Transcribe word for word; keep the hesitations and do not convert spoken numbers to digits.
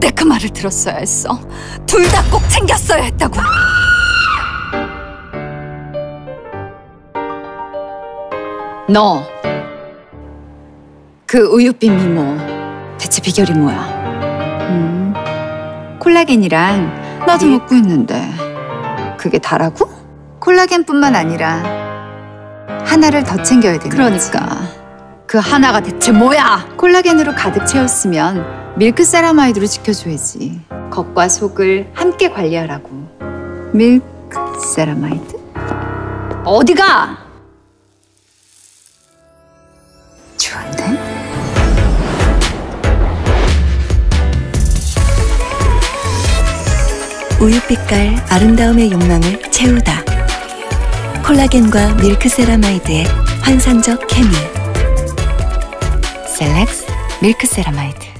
그때 그 말을 들었어야 했어. 둘 다 꼭 챙겼어야 했다고. 너 그 우유빛 미모 대체 비결이 뭐야? 음, 콜라겐이랑 나도 먹고 있는데 그게 다라고? 콜라겐뿐만 아니라 하나를 더 챙겨야 되는 거지. 그러니까 그 하나가 대체 뭐야? 콜라겐으로 가득 채웠으면 밀크 세라마이드로 지켜줘야지. 겉과 속을 함께 관리하라고. 밀크 세라마이드? 어디가? 좋은데? 우유빛깔 아름다움의 욕망을 채우다. 콜라겐과 밀크 세라마이드의 환상적 케미. 셀렉스 밀크 세라마이드.